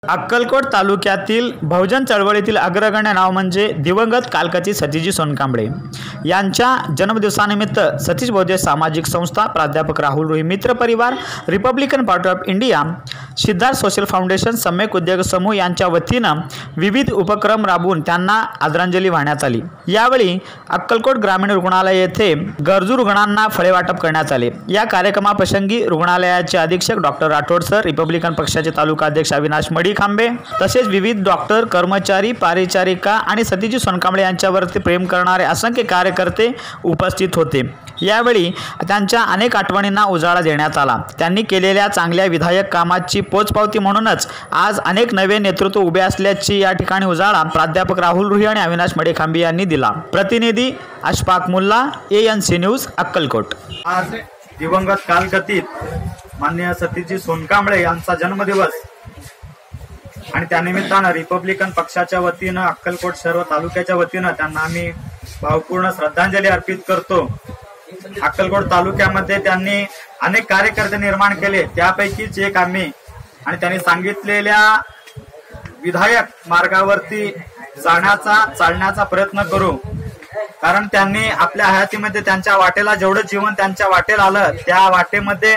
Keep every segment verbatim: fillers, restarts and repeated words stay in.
अक्कलकोट तालुक्यातील बहुजन चळवळीतील अग्रगण्य नाव म्हणजे दिवंगत कालकची सतीजी सोनकांबळे यांच्या जन्मदिवसानिमित्त सतीश बौद्ध सामाजिक संस्था, प्राध्यापक राहुल रुई मित्र परिवार, Republican Party of India, Siddharth social foundation, Samyak Udyog समूह यांच्या वतीनं विविध उपक्रम राबवून त्यांना आदरांजली वाहण्यात आली। यावेळी अक्कलकोट ग्रामीण रुग्णालय येथे गरजू रुग्णांना फळे वाटप करण्यात आले। या कार्यक्रमाप्रसंगी रुग्णालयाचे अधीक्षक डॉक्टर राठोड सर, रिपब्लिकन पक्षाचे तालुका अध्यक्ष अविनाश मडीखांबे तसेच विविध डॉक्टर, कर्मचारी, परिचारिका आणि सतीजी सोनकांबळे यांच्यावरती प्रेम करणारे असंख्य कार्यकर्ते उपस्थित होते। यावेळी त्यांच्या अनेक आठवणींना उजाळा देण्यात आला। त्यांनी केलेल्या चांगल्या विधायक कामाची पोचपावती म्हणूनच आज अनेक नवे नेतृत्व उभे असल्याची या ठिकाणी उजाळा प्राध्यापक राहुल रुई आणि अविनाश मडीखांबे यांनी दिला। प्रतिनिधी Ashfaq Mulla, A N C news, Akkalkot. आज दिवंगत कालकथित माननीय सतीजी सोनकांबळे यांचा जन्मदिवस आणि त्यानिमित्तानं रिपब्लिकन पक्षाच्या वतीनं अक्कलकोट सर्व तालुक्याच्या वतीनं त्यांना आम्ही भावपूर्ण श्रद्धांजली अर्पित करतो। अक्कलकोट तालुक्यामध्ये त्यांनी अनेक कार्यकर्ते निर्माण केले, त्यापैकीच एक आम्ही आणि त्यांनी सांगितलेल्या विधायक मार्गावरती जाण्याचा चालण्याचा प्रयत्न करू। कारण त्यांनी आपल्या हयातीमध्ये त्यांच्या वाटेला जेवढं जीवन त्यांच्या वाटेला आलं त्या वाटेमध्ये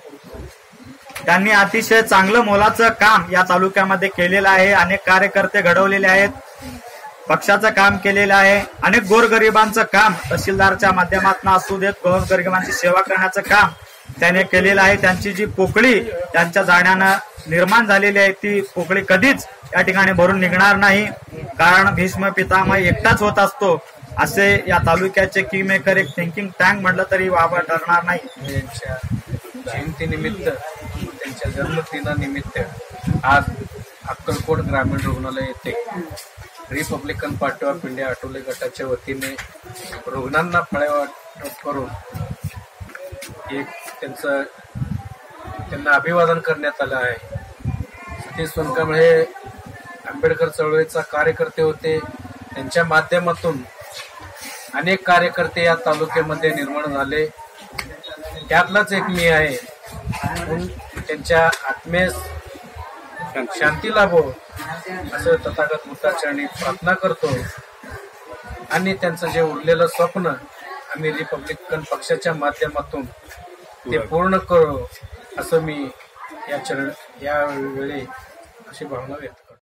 त्यांनी अतिशय चांगलं मोलाचं काम या तालुक्यामध्ये केलेलं आहे। अनेक कार्यकर्ते घडवलेले आहेत, पक्षाचं काम केलेलं आहे, अनेक गोरगरिबांचं काम तहसीलदारच्या माध्यमातून असू देत, गोरगरिबांची सेवा करण्याचं काम त्याने केलेलं आहे। त्यांची जी पोकळी त्यांच्या जाण्यानं निर्माण झालेली आहे ती पोकळी कधीच या ठिकाणी भरून निघणार नाही। कारण भीष्म पितामह एकटाच होत असतो असे या तालुक्याचे किंग मेकर एक थिंकिंग टँक म्हटलं तरी वाव ठरणार नाही। जयंतीनिमित्त, त्यांच्या जन्मदिनानिमित्त आज अक्कलकोट ग्रामीण रुग्णालय येथे Republican Party of India Athawale गटाच्या वतीने रुग्णांना फळे वाटप करून एक त्यांचं त्यांना अभिवादन करण्यात आलं आहे। सतीश सोनकांबळे हे आंबेडकर चळवळीचा कार्यकर्ते होते। त्यांच्या माध्यमातून अनेक कार्यकर्ते या तालुक्यामध्ये निर्माण झाले, त्यातलाच एक मी आहे। त्यांच्या आत्मेस शांती लाभो असं तथागत बुद्धाचरणी प्रार्थना करतो आणि त्यांचं जे उरलेलं स्वप्न आम्ही रिपब्लिकन पक्षाच्या माध्यमातून ते पूर्ण करू असं मी या चरण या वेळी अशी भावना व्यक्त करतो।